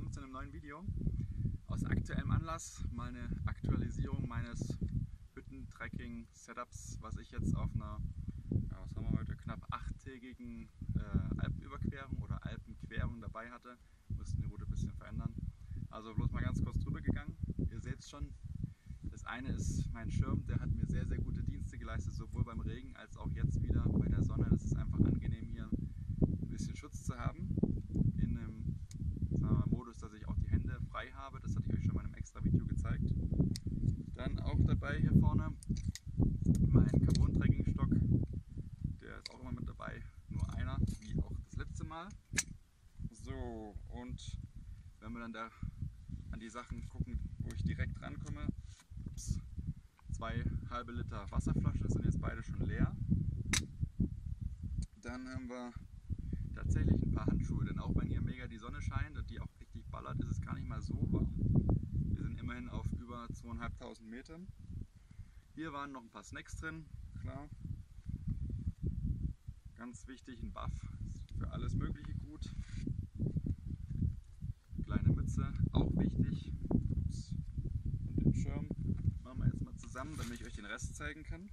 willkommen zu einem neuen Video. Aus aktuellem Anlass mal eine Aktualisierung meines Hütten-Trekking-Setups, was ich jetzt auf einer, ja, was haben wir heute, knapp 8-tägigen Alpenüberquerung oder Alpenquerung dabei hatte. Mussten die Route ein bisschen verändern. Also bloß mal ganz kurz drüber gegangen. Ihr seht es schon, das eine ist mein Schirm, der hat mir sehr, sehr gute Dienste geleistet, sowohl beim Regen als auch jetzt wieder bei der Sonne. Das ist einfach angenehm, hier ein bisschen Schutz zu haben. In einem, sagen wir mal, Modus, dass ich auch die Hände frei habe. Das hatte ich euch schon mal in einem extra Video gezeigt. Dann auch dabei hier vorne mein Carbon-Trekking-Stock. Der ist auch immer mit dabei. Nur einer, wie auch das letzte Mal. So, und wenn wir dann da an die Sachen gucken, wo ich direkt rankomme, 2 halbe Liter Wasserflaschen sind jetzt beide schon leer. Dann haben wir tatsächlich ein paar Handschuhe, denn auch wenn hier mega die Sonne scheint und die auch richtig ballert, ist es gar nicht mal so warm. Wir sind immerhin auf über 2.500 Metern. Hier waren noch ein paar Snacks drin, klar. Ganz wichtig, ein Buff, ist für alles Mögliche gut. Kleine Mütze, auch wichtig. Ups. Und den Schirm machen wir jetzt mal zusammen, damit ich euch den Rest zeigen kann.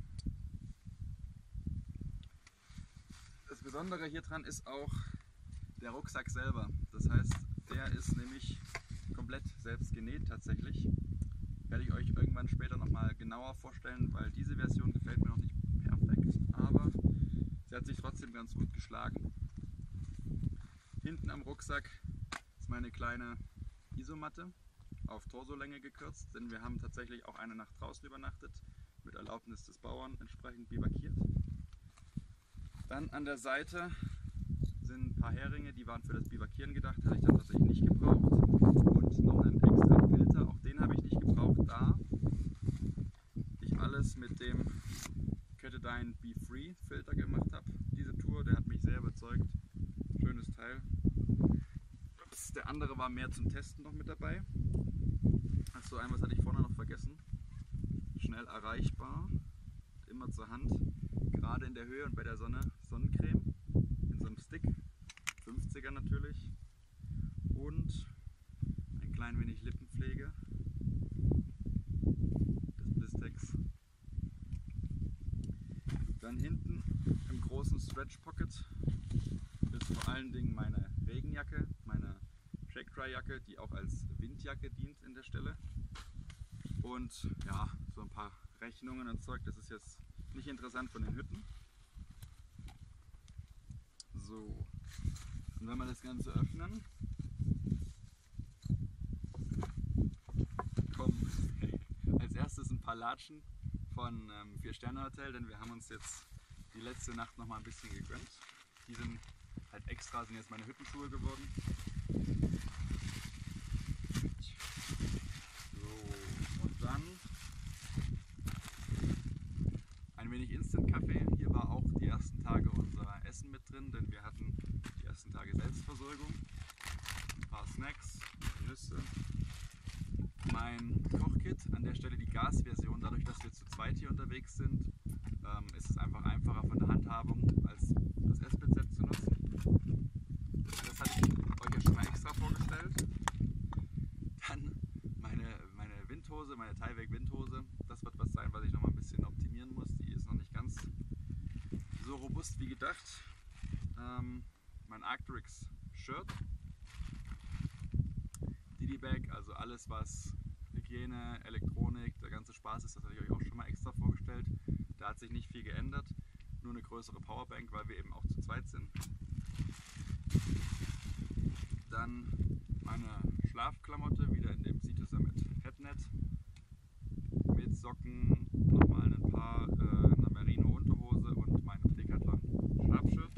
Das Besondere hier dran ist auch der Rucksack selber. Das heißt, der ist nämlich komplett selbst genäht tatsächlich. Werde ich euch irgendwann später nochmal genauer vorstellen, weil diese Version gefällt mir noch nicht perfekt, aber sie hat sich trotzdem ganz gut geschlagen. Hinten am Rucksack ist meine kleine Isomatte auf Torsolänge gekürzt, denn wir haben tatsächlich auch eine Nacht draußen übernachtet, mit Erlaubnis des Bauern entsprechend bivakiert. Dann an der Seite sind ein paar Heringe, die waren für das Bivakieren gedacht, hatte ich dann tatsächlich nicht gebraucht. Und noch einen extra Filter, auch den habe ich nicht gebraucht, da ich alles mit dem Ketadine Be Free Filter gemacht habe. Diese Tour, der hat mich sehr überzeugt. Schönes Teil. Ups, der andere war mehr zum Testen noch mit dabei. Achso, was hatte ich vorne noch vergessen. Schnell erreichbar, immer zur Hand. Gerade in der Höhe und bei der Sonne Sonnencreme in so einem Stick, 50er natürlich, und ein klein wenig Lippenpflege des Blistex. Dann hinten im großen Stretch Pocket ist vor allen Dingen meine Regenjacke, meine Shake-Dry-Jacke, die auch als Windjacke dient in der Stelle. Und ja, so ein paar Rechnungen und Zeug, das ist jetzt nicht interessant von den Hütten. So, und wenn wir das Ganze öffnen, kommen als erstes ein paar Latschen von 4-Sterne-Hotel, denn wir haben uns jetzt die letzte Nacht noch mal ein bisschen gegönnt. Die sind halt extra, sind jetzt meine Hüttenschuhe geworden. So, und dann ein wenig Instant-Kaffee. Hier war auch die ersten Tage unser Essen mit drin, denn wir hatten die ersten Tage Selbstversorgung. Ein paar Snacks, Nüsse. Mein Kochkit, an der Stelle die Gasversion. Dadurch, dass wir zu zweit hier unterwegs sind, ist es einfach einfacher von der Handhabung, als das SPZ zu nutzen. Das hatte ich euch ja schon mal extra vorgestellt. Dann meine Windhose, meine Tyvek-Windhose. Das wird was sein, was ich noch mal ein bisschen optimieren muss. Die ist noch nicht ganz so robust wie gedacht. Mein Arc'teryx Shirt. Didi-Bag, also alles was Hygiene, Elektronik, der ganze Spaß ist, das hatte ich euch auch schon mal extra vorgestellt. Da hat sich nicht viel geändert, nur eine größere Powerbank, weil wir eben auch zu zweit sind. Dann meine Schlafklamotte, wieder in dem Sea Summit Headnet. Mit Socken, nochmal ein paar, eine Merino-Unterhose und meinem Decathlon Schlafshirt.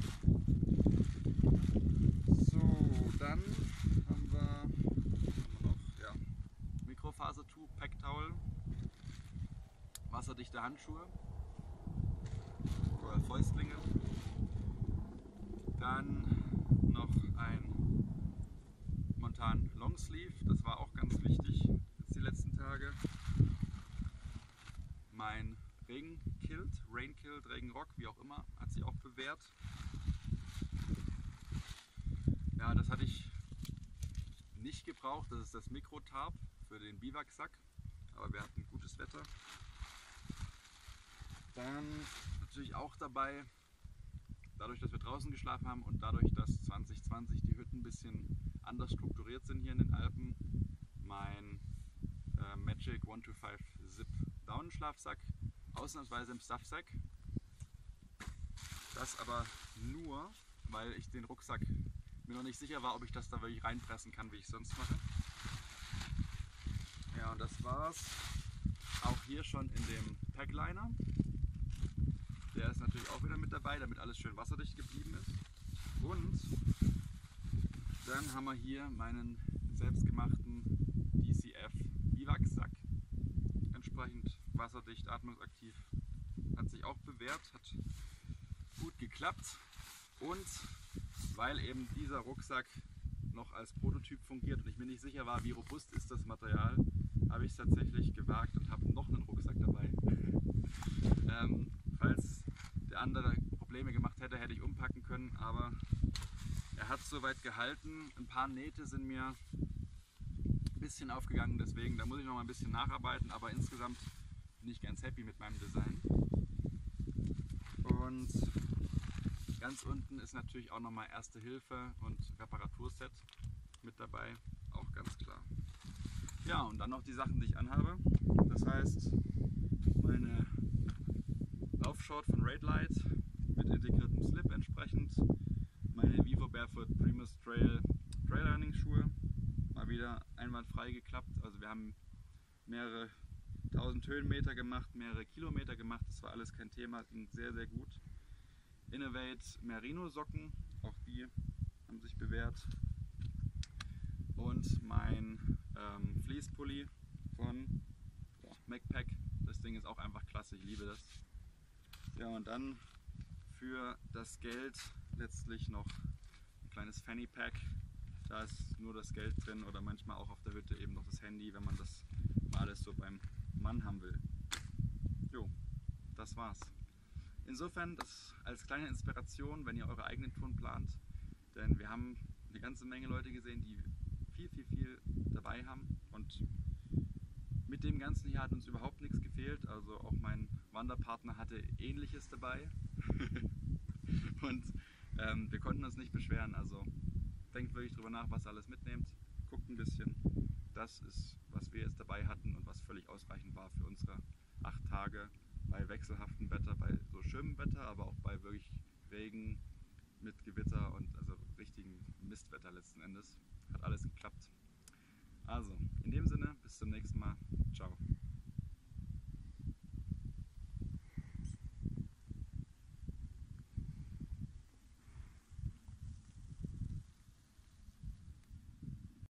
So, dann haben wir noch, ja, Mikrofasertuch, Packtowel, wasserdichte Handschuhe oder Fäustlinge. Dann noch ein Montan Longsleeve, das war auch ganz wichtig jetzt die letzten Tage. Mein Regenkilt, Rainkilt, Regenrock, wie auch immer, hat sich auch bewährt. Ja, das hatte ich nicht gebraucht, das ist das Mikrotarp für den Biwaksack, aber wir hatten gutes Wetter. Dann natürlich auch dabei, dadurch, dass wir draußen geschlafen haben und dadurch, dass 2020 die Hütten ein bisschen anders strukturiert sind hier in den Alpen, mein Magic 125 Zip Daunenschlafsack, ausnahmsweise im Stuffsack. Das aber nur, weil ich den Rucksack mir noch nicht sicher war, ob ich das da wirklich reinpressen kann, wie ich sonst mache. Ja, und das war's auch hier schon in dem Packliner. Der ist natürlich auch wieder mit dabei, damit alles schön wasserdicht geblieben ist. Und dann haben wir hier meinen selbstgemachten DCF Biwaksack. Entsprechend wasserdicht, atmungsaktiv. Hat sich auch bewährt, hat gut geklappt. Und weil eben dieser Rucksack noch als Prototyp fungiert und ich mir nicht sicher war, wie robust ist das Material, habe ich es tatsächlich gewagt und habe noch einen Rucksack dabei. Falls der andere Probleme gemacht hätte, hätte ich umpacken können, aber er hat soweit gehalten. Ein paar Nähte sind mir ein bisschen aufgegangen, deswegen da muss ich noch mal ein bisschen nacharbeiten, aber insgesamt bin ich ganz happy mit meinem Design. Und ganz unten ist natürlich auch nochmal Erste Hilfe und Reparaturset mit dabei, auch ganz klar. Ja, und dann noch die Sachen, die ich anhabe. Das heißt, meine Laufshort von Raidlight mit integriertem Slip entsprechend, meine Vivo Barefoot Primus Trail Trailrunning Schuhe, mal wieder einwandfrei geklappt. Also wir haben mehrere 1000 Höhenmeter gemacht, mehrere Kilometer gemacht, das war alles kein Thema, ging sehr, sehr gut. Innovate Merino Socken, auch die haben sich bewährt. Und mein Fleece-Pulli von Macpac, das Ding ist auch einfach klasse, ich liebe das. Ja, und dann für das Geld letztlich noch ein kleines Fanny Pack. Da ist nur das Geld drin oder manchmal auch auf der Hütte eben noch das Handy, wenn man das mal alles so beim Mann haben will. Jo, das war's. Insofern das als kleine Inspiration, wenn ihr eure eigenen Touren plant, denn wir haben eine ganze Menge Leute gesehen, die viel dabei haben und mit dem Ganzen hier hat uns überhaupt nichts gefehlt, also auch mein Wanderpartner hatte Ähnliches dabei und wir konnten uns nicht beschweren, also denkt wirklich drüber nach, was ihr alles mitnehmt, guckt ein bisschen, das ist, was wir jetzt dabei hatten und was völlig ausreichend war für unsere 8 Tage bei wechselhaftem Wetter, bei so schönem Wetter, aber auch bei wirklich Regen mit Gewitter und also richtigen Mistwetter letzten Endes. Hat alles geklappt. Also, in dem Sinne, bis zum nächsten Mal.